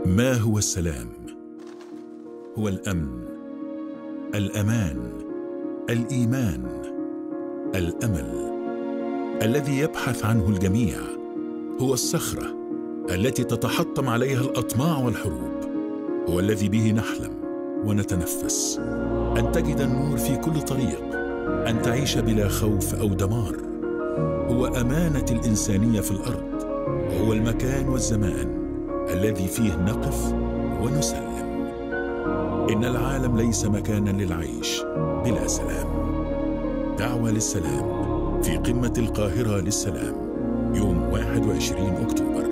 ما هو السلام؟ هو الأمن، الأمان، الإيمان، الأمل الذي يبحث عنه الجميع. هو الصخرة التي تتحطم عليها الأطماع والحروب. هو الذي به نحلم ونتنفس. أن تجد النور في كل طريق، أن تعيش بلا خوف أو دمار. هو أمانة الإنسانية في الأرض، وهو المكان والزمان الذي فيه نقف ونسلم. إن العالم ليس مكانا للعيش بلا سلام. دعوة للسلام في قمة القاهرة للسلام يوم 21 أكتوبر.